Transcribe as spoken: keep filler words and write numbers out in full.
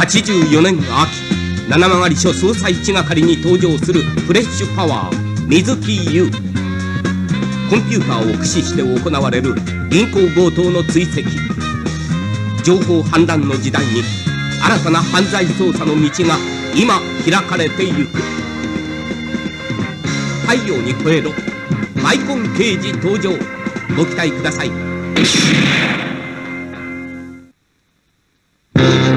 はちじゅうよねん秋、七曲署捜査一係に登場するフレッシュパワー水木優。コンピューターを駆使して行われる銀行強盗の追跡、情報氾濫の時代に新たな犯罪捜査の道が今開かれてゆく。太陽に吠えろマイコン刑事登場、ご期待ください。